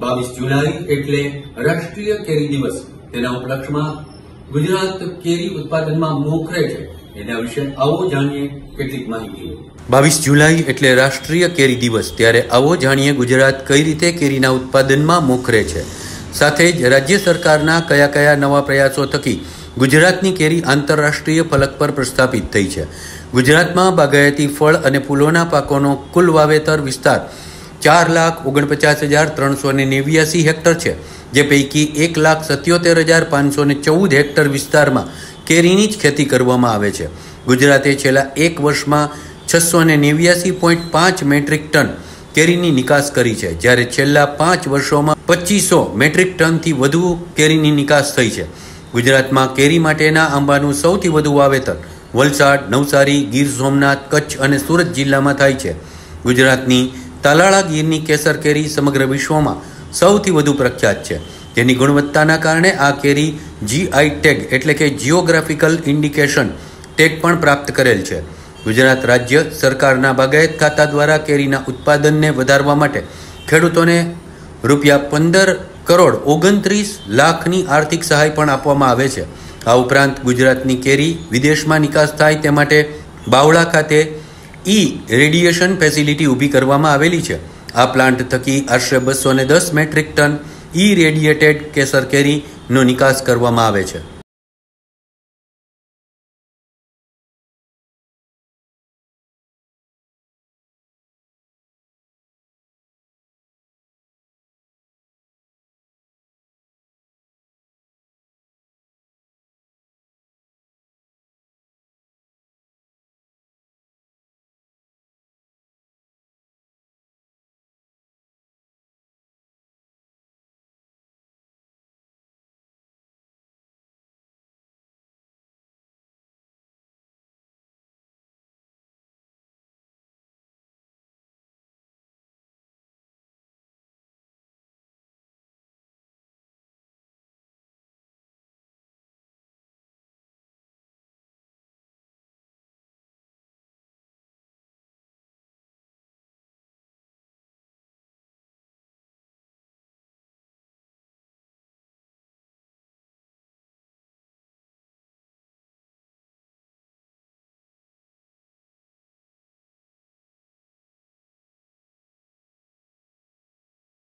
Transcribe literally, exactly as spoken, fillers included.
બાવીસ જુલાઈ એટલે રાષ્ટ્રીય કેરી દિવસ. તેના ઉપલક્ષમાં ગુજરાત કેરી ઉત્પાદનમાં મોખરે છે. એના વિશે આવો જાણીએ કેટલીક માહિતીઓ. બાવીસ જુલાઈ એટલે રાષ્ટ્રીય કેરી દિવસ. ત્યારે આવો જાણીએ ગુજરાત કઈ રીતે કેરીના ઉત્પાદનમાં મોખરે છે. સાથે જ રાજ્ય સરકારના કયા કયા નવા પ્રયાસો થકી ગુજરાતની કેરી આંતરરાષ્ટ્રીય ફલક પર પ્રસ્થાપિત થઈ છે. ગુજરાતમાં બાગાયતી ફળ અને ફૂલોના પાકોનો કુલ વાવેતર વિસ્તાર ચાર લાખ ઓગણપચાસ હજાર ત્રણસો ને નેવ્યાસી હેક્ટર છે, જે પૈકી એક લાખ સત્યોતેર હજાર પાંચસો ને ચૌદ હેક્ટર વિસ્તારમાં કેરીની જ ખેતી કરવામાં આવે છે. ગુજરાતે છેલ્લા એક વર્ષમાં છસો ને નેવ્યાસી પોઈન્ટ પાંચ મેટ્રિક ટન કેરીની નિકાસ કરી છે, જ્યારે છેલ્લા પાંચ વર્ષોમાં પચીસો મેટ્રિક ટનથી વધુ કેરીની નિકાસ થઈ છે. ગુજરાતમાં કેરી માટેના આંબાનું સૌથી વધુ વાવેતર વલસાડ, નવસારી, ગીર સોમનાથ, કચ્છ અને સુરત જિલ્લામાં થાય છે. ગુજરાતની તાલાળા ગીરની કેસર કેરી સમગ્ર વિશ્વમાં સૌથી વધુ પ્રખ્યાત છે, જેની ગુણવત્તાના કારણે આ કેરી જીઆઈ ટેગ એટલે કે જિયોગ્રાફિકલ ઇન્ડિકેશન ટેગ પણ પ્રાપ્ત કરેલ છે. ગુજરાત રાજ્ય સરકારના બાગાયત ખાતા દ્વારા કેરીના ઉત્પાદનને વધારવા માટે ખેડૂતોને રૂપિયા પંદર કરોડ ઓગણત્રીસ લાખની આર્થિક સહાય પણ આપવામાં આવે છે. આ ઉપરાંત ગુજરાતની કેરી વિદેશમાં નિકાસ થાય તે માટે બાવળા ખાતે ઈ રેડિયેશન ફેસિલિટી ઊભી કરવામાં આવેલી છે. આ પ્લાન્ટ થકી આશરે બસો ને દસ મેટ્રિક ટન ઈ રેડિયેટેડ કેસર કેરીનો નિકાસ કરવામાં આવે છે.